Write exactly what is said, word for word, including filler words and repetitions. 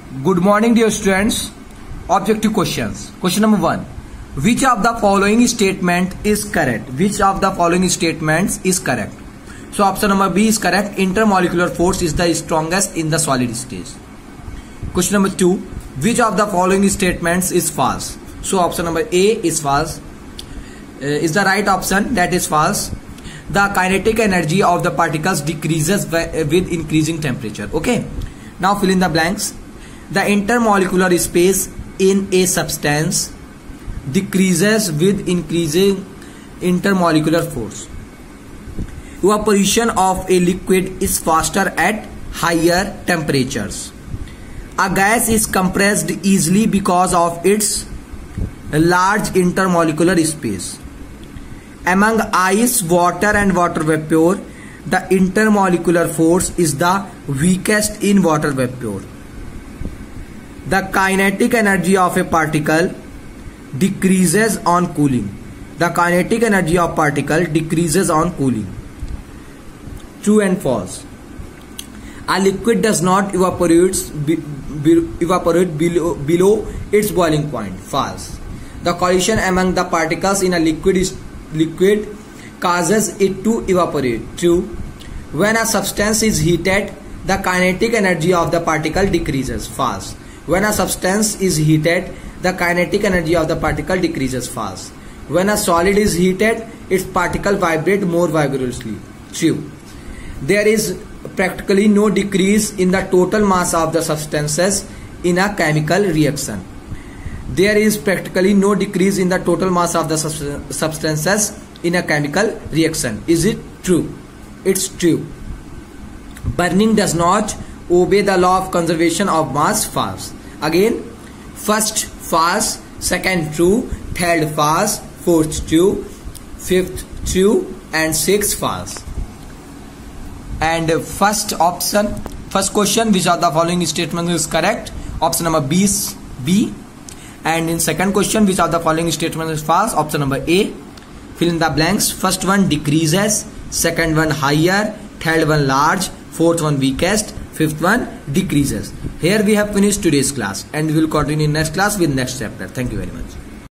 Good morning, dear students. Objective questions. Question number one. Which of the following statement is correct? Which of the following statements is correct? So option number B is correct. Intermolecular force is the strongest in the solid stage. Question number two. Which of the following statements is false? So option number A is false. Uh, is the right option. That is false. The kinetic energy of the particles decreases with increasing temperature. Okay. Now fill in the blanks. The intermolecular space in a substance decreases with increasing intermolecular force. Evaporation of a liquid is faster at higher temperatures. A gas is compressed easily because of its large intermolecular space. Among ice, water and water vapor, the intermolecular force is the weakest in water vapor. The kinetic energy of a particle decreases on cooling. The kinetic energy of particle decreases on cooling. True and false. A liquid does not evaporate, be, be, evaporate below, below its boiling point. False. The collision among the particles in a liquid is, liquid causes it to evaporate. True. When a substance is heated, the kinetic energy of the particle decreases. False. When a substance is heated, the kinetic energy of the particle decreases. False. When a solid is heated, its particle vibrate more vigorously. True. There is practically no decrease in the total mass of the substances in a chemical reaction. There is practically no decrease in the total mass of the substances in a chemical reaction. Is it true? It's true. Burning does not obey the law of conservation of mass. False. Again, first false, second true, third false, fourth true, fifth true and sixth false. And first option, first question, which of the following statements is correct? Option number B is B. And in second question, which of the following statement is false? Option number A. Fill in the blanks. First one decreases, second one higher, third one large, fourth one weakest, fifth one decreases. Here we have finished today's class and we will continue in next class with next chapter. Thank you very much.